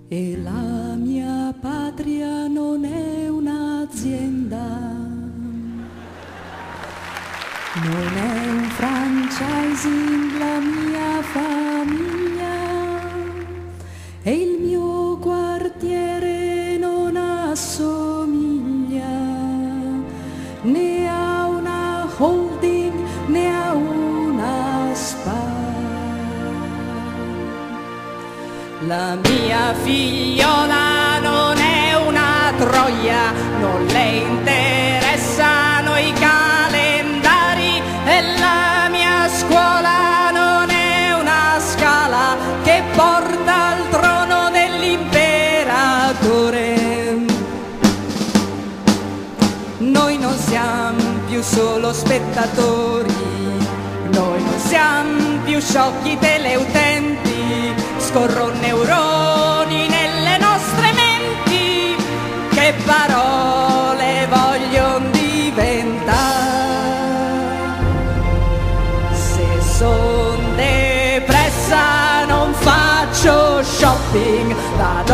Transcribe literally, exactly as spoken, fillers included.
E la mia patria non è un'azienda, non è un franchising la mia famiglia, e il mio quartiere non assomiglia né a una holding né a una spa. La mia figliola non è una troia, non le interessano i calendari, e la mia scuola non è una scala che porta al trono dell'imperatore. Noi non siamo più solo spettatori, noi non siamo più sciocchi teleutenti. Scorrono neuroni nelle nostre menti, che parole vogliono diventare. Se son depressa non faccio shopping, vado